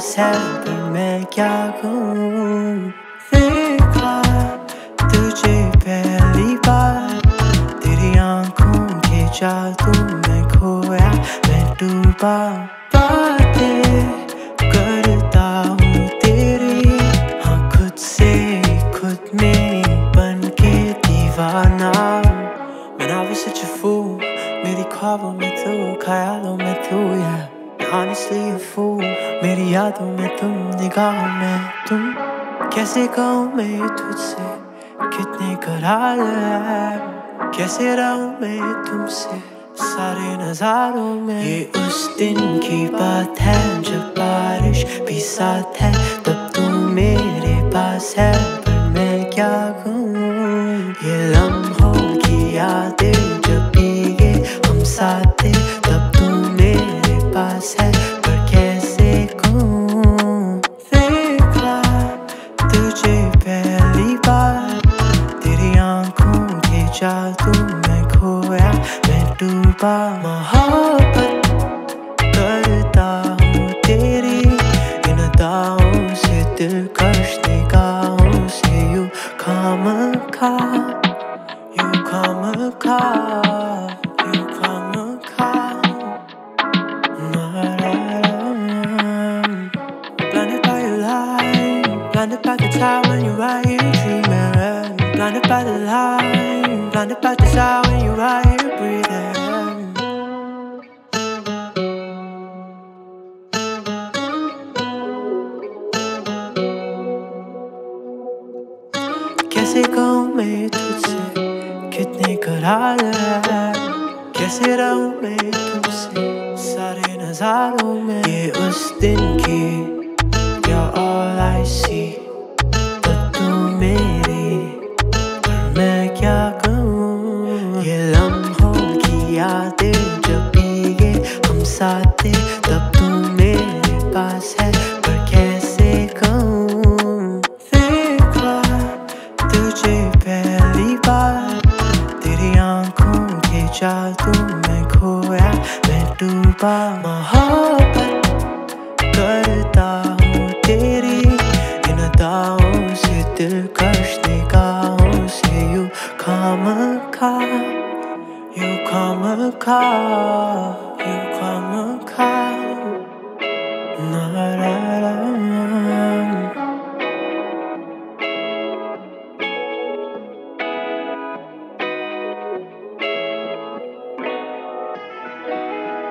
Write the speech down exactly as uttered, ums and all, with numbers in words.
पास है पर मैं क्या कहूँ। देखा तुझे पहली बार, तेरी आंखों के जादू में खोया मैं डूबा। बातें करता हूँ तेरी, हाँ खुद से खुद में बन के दीवाना। Man, I was such a fool, मेरी ख्वाबों में तू, ख्यालों में तू, yeah. Honestly a fool, मेरी यादों में तुम, निगाहों में तुम। कैसे कहूँ मैं तुझसे कितने करार है, कैसे रहूँ मैं तुमसे सारे नजारों में। ये उस दिन की बात है जब बारिश भी साथ है, तब तू मेरे पास है पर मैं क्या कहूँ। ये लम्हों की यादें जब भीगे हम साथ थे, तब तू मेरे पास है पर कैसे कहूँ। देखा तुझे पहली बार, तेरी आंखों के जादू में खोया मैं डूबा। मोहब्बत करता हूँ तेरी, इन अदाओं से दिलकश निगाहों से, यूं खामखा, यूं खामखा, यूं खामखा। Blinded by your light, blinded by the time when you're right here dreaming. Blinded by the light, blinded by the sound when you're right here breathing. कैसे कहूँ मैं तुझसे कितने करार है, कैसे रहूँ मैं तुमसे सारे नजारों में। ये उस दिन की You're all I see, तब तू मेरी पर मैं क्या कहूँ। ये लम्हों की यादें जब भीगे हम साथ थे, तब तू मेरे पास है पर कैसे कहूँ। देखा तुझे पहली बार, तेरी आंखों के जादू में खोया मैं डूबा। मोहब्बत करता हूँ तेरी, इन अदाओं से दिलकश निगाहों से, यूं खामखा, यूं खामखा, यूं खामखा। ना ना ना